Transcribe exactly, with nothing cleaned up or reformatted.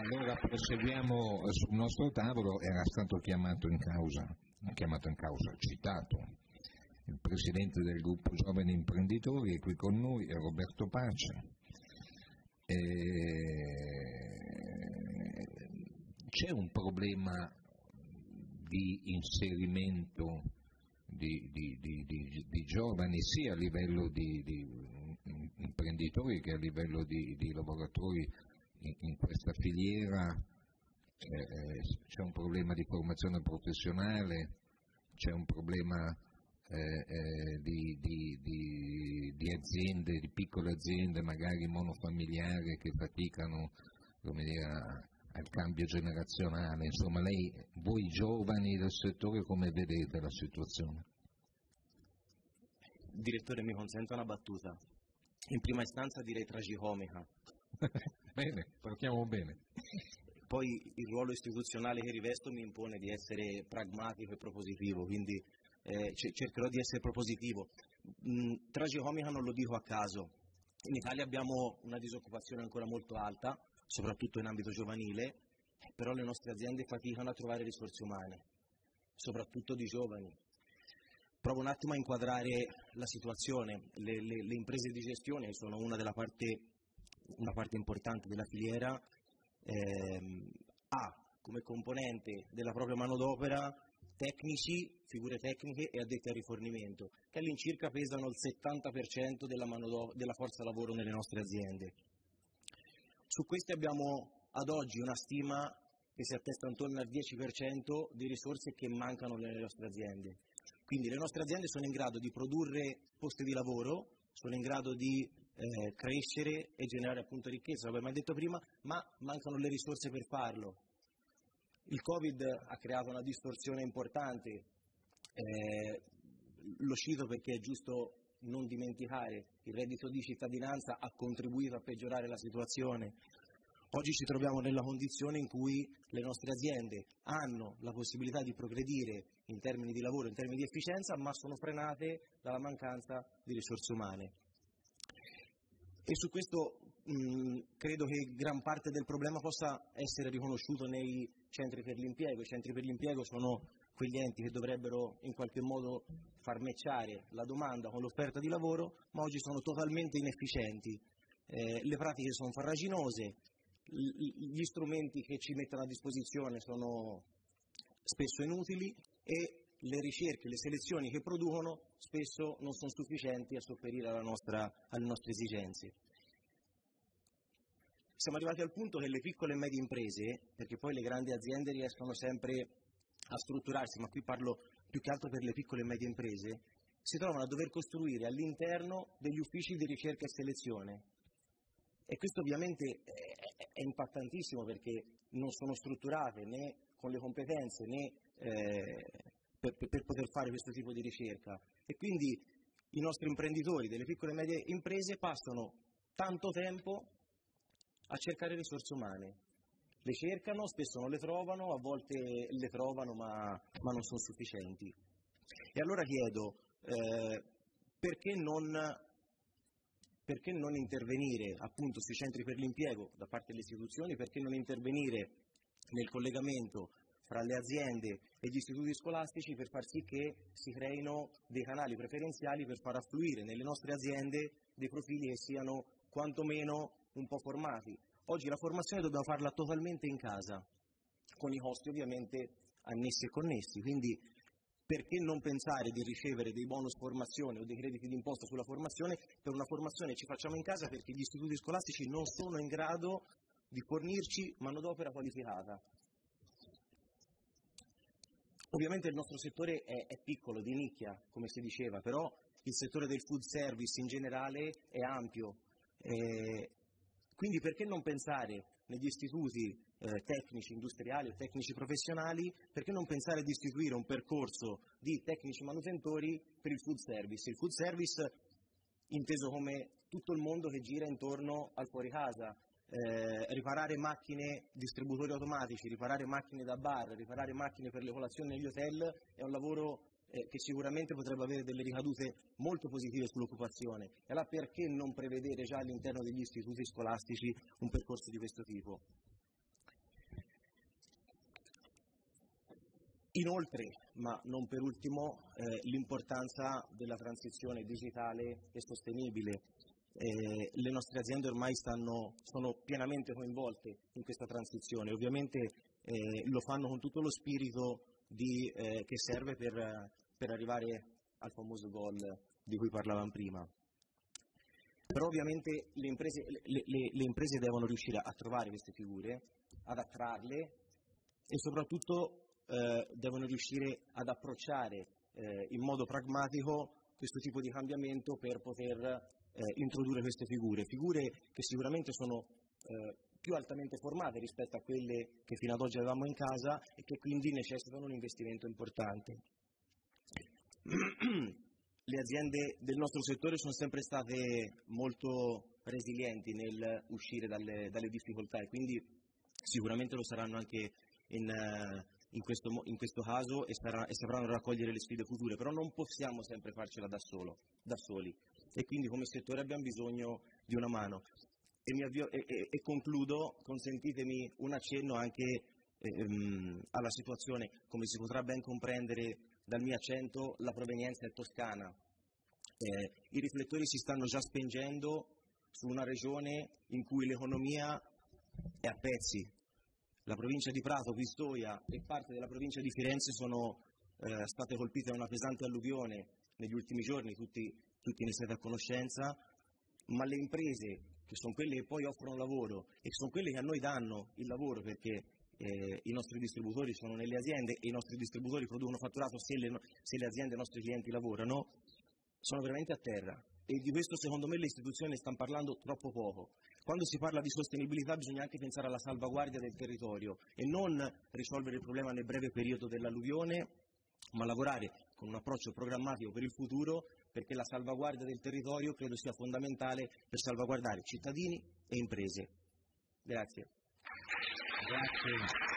Allora proseguiamo sul nostro tavolo. Era stato chiamato in causa, chiamato in causa, citato il presidente del gruppo Giovani Imprenditori, è qui con noi, è Roberto Pace. E... C'è un problema di inserimento di, di, di, di, di giovani sia a livello di, di imprenditori che a livello di, di lavoratori in, in questa filiera. Eh, c'è un problema di formazione professionale, c'è un problema eh, eh, di, di, di, di aziende, di piccole aziende magari monofamiliari che faticano, come dire, al cambio generazionale. Insomma, lei, voi giovani del settore, come vedete la situazione? Direttore, mi consenta una battuta. In prima istanza direi tragicomica. Bene, partiamo bene. Poi il ruolo istituzionale che rivesto mi impone di essere pragmatico e propositivo, quindi eh, cercherò di essere propositivo. Mm, tragicomica non lo dico a caso. In Italia abbiamo una disoccupazione ancora molto alta, soprattutto in ambito giovanile, però le nostre aziende faticano a trovare risorse umane, soprattutto di giovani. Provo un attimo a inquadrare la situazione. Le, le, le imprese di gestione sono una della parte, una parte importante della filiera, ehm, ha come componente della propria manodopera tecnici, figure tecniche e addetti al rifornimento, che all'incirca pesano il settanta per cento della, manodo- della forza lavoro nelle nostre aziende. Su questi abbiamo ad oggi una stima che si attesta intorno al dieci per cento di risorse che mancano nelle nostre aziende. Quindi le nostre aziende sono in grado di produrre posti di lavoro, sono in grado di eh, crescere e generare appunto ricchezza, l'abbiamo detto prima, ma mancano le risorse per farlo. Il Covid ha creato una distorsione importante, eh, lo cito perché è giusto non dimenticare, il reddito di cittadinanza ha contribuito a peggiorare la situazione. Oggi ci troviamo nella condizione in cui le nostre aziende hanno la possibilità di progredire in termini di lavoro, in termini di efficienza, ma sono frenate dalla mancanza di risorse umane. E su questo mh, credo che gran parte del problema possa essere riconosciuto nei centri per l'impiego. I centri per l'impiego sono quegli enti che dovrebbero in qualche modo far matchare la domanda con l'offerta di lavoro, ma oggi sono totalmente inefficienti. Eh, le pratiche sono farraginose, gli strumenti che ci mettono a disposizione sono spesso inutili e le ricerche, le selezioni che producono spesso non sono sufficienti a sopperire alla nostra, alle nostre esigenze. Siamo arrivati al punto che le piccole e medie imprese, perché poi le grandi aziende riescono sempre a strutturarsi, ma qui parlo più che altro per le piccole e medie imprese, si trovano a dover costruire all'interno degli uffici di ricerca e selezione. E questo ovviamente è impattantissimo perché non sono strutturate né con le competenze né eh, per, per poter fare questo tipo di ricerca. E quindi i nostri imprenditori delle piccole e medie imprese passano tanto tempo a cercare risorse umane. Le cercano, spesso non le trovano, a volte le trovano ma, ma non sono sufficienti. E allora chiedo, eh, perché non... Perché non intervenire appunto sui centri per l'impiego da parte delle istituzioni, perché non intervenire nel collegamento fra le aziende e gli istituti scolastici per far sì che si creino dei canali preferenziali per far affluire nelle nostre aziende dei profili che siano quantomeno un po' formati. Oggi la formazione dobbiamo farla totalmente in casa, con i costi ovviamente annessi e connessi, quindi perché non pensare di ricevere dei bonus formazione o dei crediti d'imposta sulla formazione per una formazione che ci facciamo in casa perché gli istituti scolastici non sono in grado di fornirci manodopera qualificata. Ovviamente il nostro settore è, è piccolo, di nicchia, come si diceva, però il settore del food service in generale è ampio. Eh, quindi perché non pensare negli istituti eh, tecnici industriali o tecnici professionali, perché non pensare di istituire un percorso di tecnici manutentori per il food service? Il food service inteso come tutto il mondo che gira intorno al fuori casa, eh, riparare macchine, distributori automatici, riparare macchine da bar, riparare macchine per le colazioni negli hotel è un lavoro eh, che sicuramente potrebbe avere delle ricadute molto positive sull'occupazione. E allora perché non prevedere già all'interno degli istituti scolastici un percorso di questo tipo? Inoltre, ma non per ultimo, eh, l'importanza della transizione digitale e sostenibile. Eh, le nostre aziende ormai stanno, sono pienamente coinvolte in questa transizione, ovviamente eh, lo fanno con tutto lo spirito di, eh, che serve per, per arrivare al famoso goal di cui parlavamo prima. Però ovviamente le imprese, le, le, le imprese devono riuscire a trovare queste figure, ad attrarle e soprattutto eh, devono riuscire ad approcciare eh, in modo pragmatico questo tipo di cambiamento per poter eh, introdurre queste figure, figure che sicuramente sono eh, più altamente formate rispetto a quelle che fino ad oggi avevamo in casa e che quindi necessitano un investimento importante. Le aziende del nostro settore sono sempre state molto resilienti nel uscire dalle, dalle difficoltà e quindi sicuramente lo saranno anche in, in, questo, in questo caso e, sarà, e sapranno raccogliere le sfide future, però non possiamo sempre farcela da, solo, da soli e quindi come settore abbiamo bisogno di una mano. E, mi avvio, e, e, e concludo, consentitemi un accenno anche ehm, alla situazione, come si potrà ben comprendere dal mio accento, la provenienza è toscana. Eh, I riflettori si stanno già spengendo su una regione in cui l'economia è a pezzi. La provincia di Prato, Pistoia e parte della provincia di Firenze sono eh, state colpite da una pesante alluvione negli ultimi giorni, tutti, tutti ne siete a conoscenza, ma le imprese, che sono quelle che poi offrono lavoro e che sono quelle che a noi danno il lavoro perché Eh, i nostri distributori sono nelle aziende e i nostri distributori producono fatturato se le, se le aziende e i nostri clienti lavorano, sono veramente a terra e di questo secondo me le istituzioni stanno parlando troppo poco. Quando si parla di sostenibilità bisogna anche pensare alla salvaguardia del territorio e non risolvere il problema nel breve periodo dell'alluvione, ma lavorare con un approccio programmatico per il futuro, perché la salvaguardia del territorio credo sia fondamentale per salvaguardare cittadini e imprese. Grazie. Grazie.